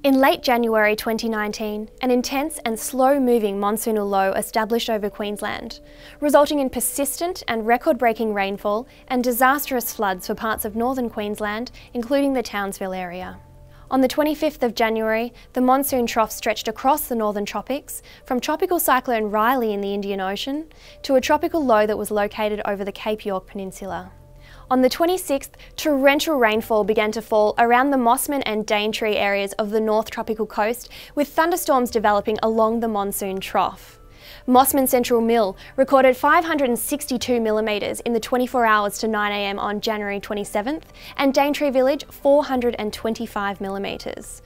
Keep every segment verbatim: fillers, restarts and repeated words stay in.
In late January twenty nineteen, an intense and slow-moving monsoonal low established over Queensland, resulting in persistent and record-breaking rainfall and disastrous floods for parts of northern Queensland, including the Townsville area. On the twenty-fifth of January, the monsoon trough stretched across the northern tropics, from Tropical Cyclone Riley in the Indian Ocean to a tropical low that was located over the Cape York Peninsula. On the twenty-sixth, torrential rainfall began to fall around the Mossman and Daintree areas of the North Tropical Coast, with thunderstorms developing along the monsoon trough. Mossman Central Mill recorded five hundred sixty-two millimetres in the twenty-four hours to nine a m on January twenty-seventh, and Daintree Village four hundred twenty-five millimetres.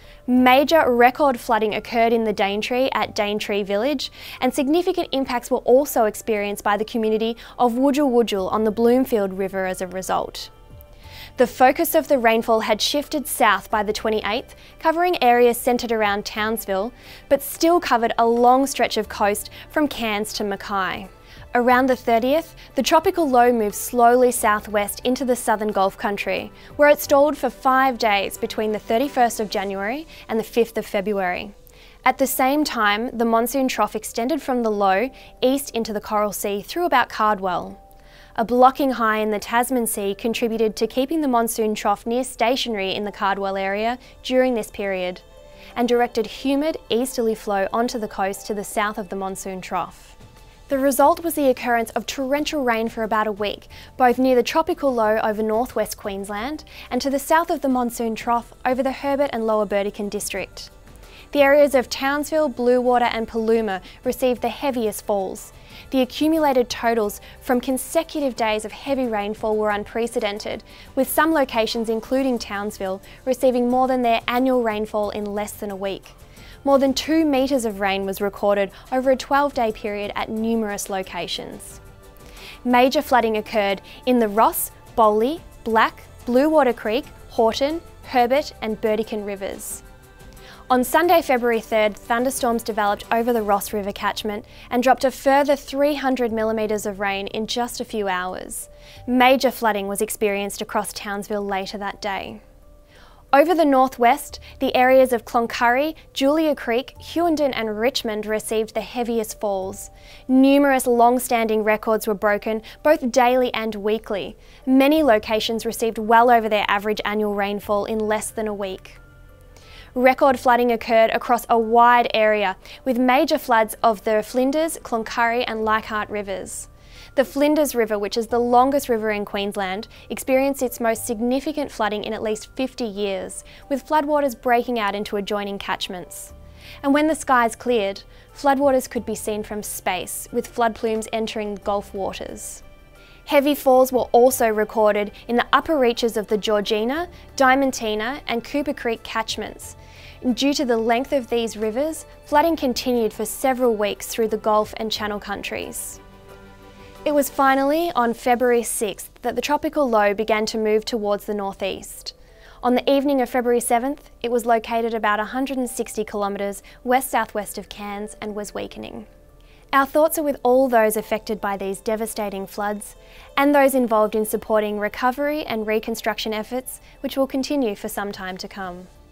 Major record flooding occurred in the Daintree at Daintree Village, and significant impacts were also experienced by the community of Wudjil Wudjil on the Bloomfield River as a result. The focus of the rainfall had shifted south by the twenty-eighth, covering areas centred around Townsville, but still covered a long stretch of coast from Cairns to Mackay. Around the thirtieth, the tropical low moved slowly southwest into the southern Gulf country, where it stalled for five days between the thirty-first of January and the fifth of February. At the same time, the monsoon trough extended from the low east into the Coral Sea through about Cardwell. A blocking high in the Tasman Sea contributed to keeping the monsoon trough near stationary in the Cardwell area during this period, and directed humid easterly flow onto the coast to the south of the monsoon trough. The result was the occurrence of torrential rain for about a week, both near the tropical low over northwest Queensland and to the south of the monsoon trough over the Herbert and Lower Burdekin district. The areas of Townsville, Bluewater and Paluma received the heaviest falls. The accumulated totals from consecutive days of heavy rainfall were unprecedented, with some locations, including Townsville, receiving more than their annual rainfall in less than a week. More than two metres of rain was recorded over a twelve-day period at numerous locations. Major flooding occurred in the Ross, Bowley, Black, Bluewater Creek, Horton, Herbert and Burdekin rivers. On Sunday, February third, thunderstorms developed over the Ross River catchment and dropped a further three hundred millimetres of rain in just a few hours. Major flooding was experienced across Townsville later that day. Over the northwest, the areas of Cloncurry, Julia Creek, Hughenden and Richmond received the heaviest falls. Numerous long-standing records were broken, both daily and weekly. Many locations received well over their average annual rainfall in less than a week. Record flooding occurred across a wide area, with major floods of the Flinders, Cloncurry and Leichhardt rivers. The Flinders River, which is the longest river in Queensland, experienced its most significant flooding in at least fifty years, with floodwaters breaking out into adjoining catchments. And when the skies cleared, floodwaters could be seen from space, with flood plumes entering Gulf waters. Heavy falls were also recorded in the upper reaches of the Georgina, Diamantina and Cooper Creek catchments. Due to the length of these rivers, flooding continued for several weeks through the Gulf and Channel countries. It was finally on February sixth that the tropical low began to move towards the northeast. On the evening of February seventh, it was located about one hundred sixty kilometres west-southwest of Cairns and was weakening. Our thoughts are with all those affected by these devastating floods and those involved in supporting recovery and reconstruction efforts, which will continue for some time to come.